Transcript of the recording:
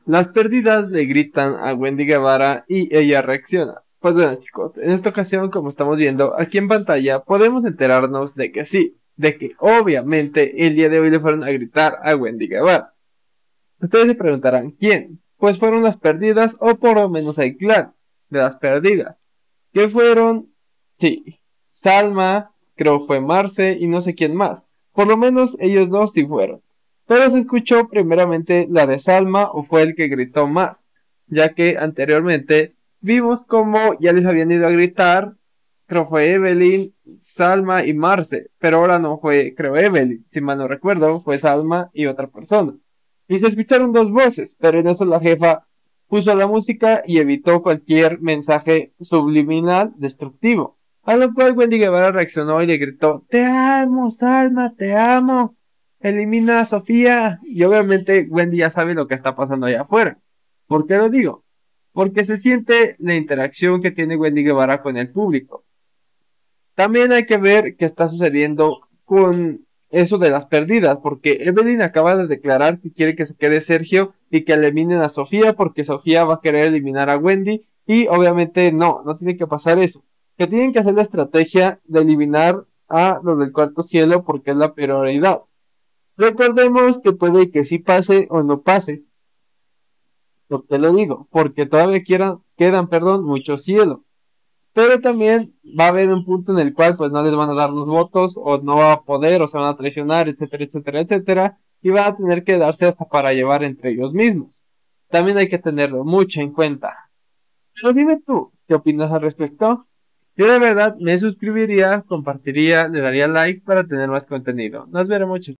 Las pérdidas le gritan a Wendy Guevara y ella reacciona. Pues bueno chicos, en esta ocasión como estamos viendo aquí en pantalla podemos enterarnos de que sí, de que obviamente el día de hoy le fueron a gritar a Wendy Guevara. Ustedes se preguntarán, ¿quién? Pues fueron las perdidas o por lo menos el clan de las perdidas. ¿Qué fueron? Sí, Salma, creo fue Marce y no sé quién más. Por lo menos ellos dos sí fueron. Pero se escuchó primeramente la de Salma o fue el que gritó más, ya que anteriormente vimos como ya les habían ido a gritar, creo fue Evelyn, Salma y Marce, pero ahora no fue, creo Evelyn, si mal no recuerdo, fue Salma y otra persona. Y se escucharon dos voces, pero en eso la jefa puso la música y evitó cualquier mensaje subliminal destructivo. A lo cual Wendy Guevara reaccionó y le gritó, te amo, Salma, te amo. Elimina a Sofía. Y obviamente Wendy ya sabe lo que está pasando allá afuera. ¿Por qué lo digo? Porque se siente la interacción que tiene Wendy Guevara con el público. También hay que ver qué está sucediendo con eso de las perdidas, porque Evelyn acaba de declarar que quiere que se quede Sergio y que eliminen a Sofía porque Sofía va a querer eliminar a Wendy y obviamente no tiene que pasar eso. Que tienen que hacer la estrategia de eliminar a los del cuarto cielo porque es la prioridad. Recordemos que puede que sí pase o no pase. ¿Por qué lo digo? Porque todavía quedan muchos cielos. Pero también va a haber un punto en el cual pues no les van a dar los votos o no va a poder o se van a traicionar, etcétera, etcétera, etcétera, y van a tener que darse hasta para llevar entre ellos mismos. También hay que tenerlo mucho en cuenta. Pero dime tú, ¿qué opinas al respecto? Yo de verdad me suscribiría, compartiría, le daría like para tener más contenido. Nos veremos, chicos.